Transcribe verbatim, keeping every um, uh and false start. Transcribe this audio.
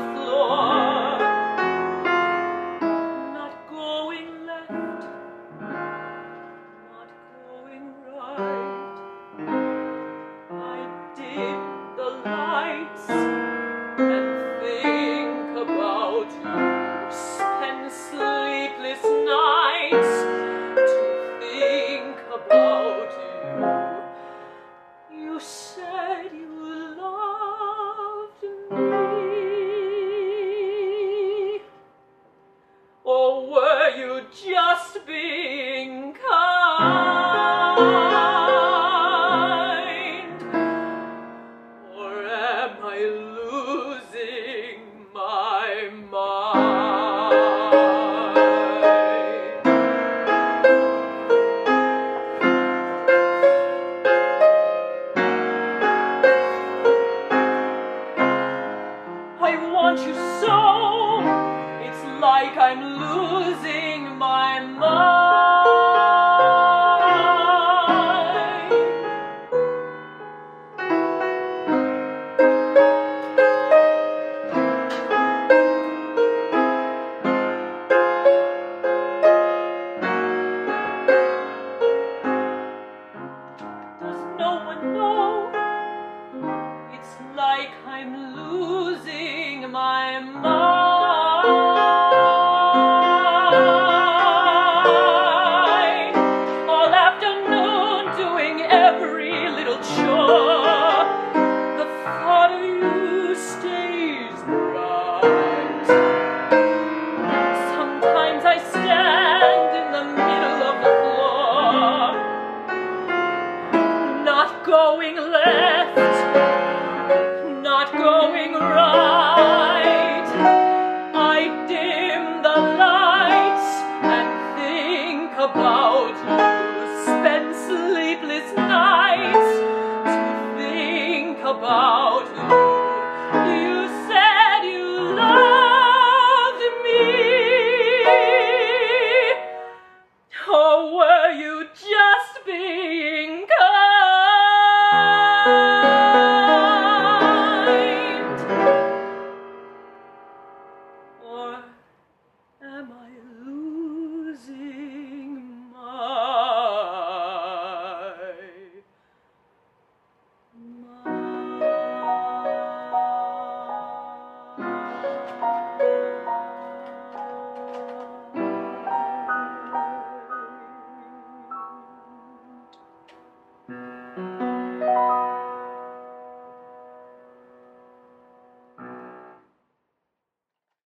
floor. Not going left, not going right. I dim the lights and think about you. Spend sleepless nights to think about you. You said you loved me, or were you just being kind? Or am I losing my mind? I want you so, it's like I'm losing my mind. Does no one know? It's like I'm losing my mind. All afternoon doing every little chore. The thought of you stays bright. Sometimes I stand in the middle of the floor, not going left, not going right. I dim the lights and think about you. Spend sleepless nights to think about you. You said you loved me, or were you just being kind? Or am I losing